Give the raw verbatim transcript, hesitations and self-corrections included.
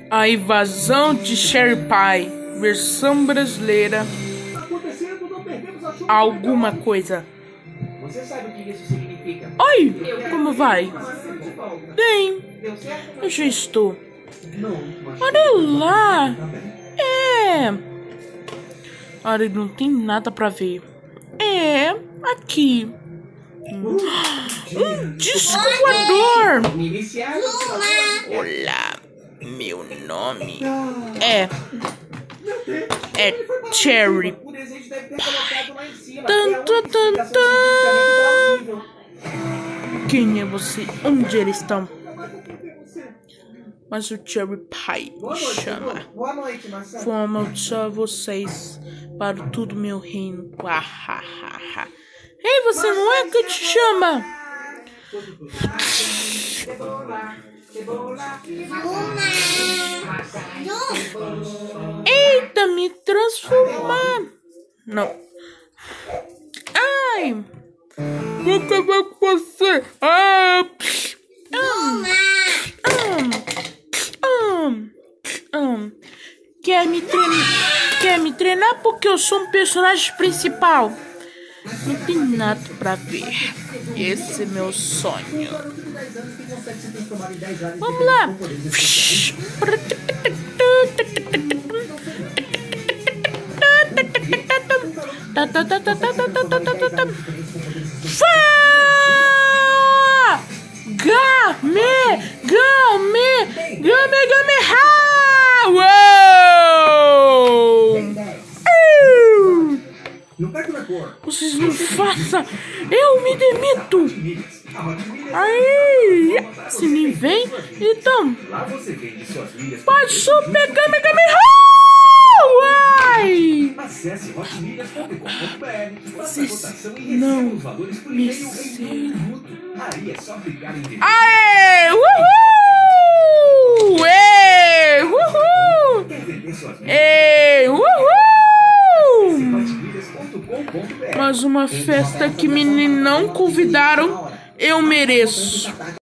A invasão de Cherry Pie, versão brasileira. Alguma coisa. Você sabe o que isso significa? Oi, como vai? Bem, eu já estou. Olha lá. É. Olha, não tem nada pra ver. É, aqui. Um disco voador. Olá, meu nome é é Cherry Pie. Tan, tan, tan, tan. Quem é você? Onde eles estão? Mas o Cherry Pie me chama. Vou amaldiçoar vocês para todo o meu reino. Ei, você não é que te chama? Eita, me transformar. Não. Ai. Vou acabar com você. Ah. Hum. Hum. Hum. Quer me treinar? Quer me treinar porque eu sou um personagem principal? Não tem nada pra ver. Esse é meu sonho. Vamos lá. Game, game, game, game, ha! Uou! Vocês não façam! Eu me demito! Aí! Se nem vem, então! Pode super game, game, ha! Uai! Vocês não me sei. Aê! Uhul! Ê! Uhul! Ê! Uhul! Mas uma festa que me não convidaram, eu mereço.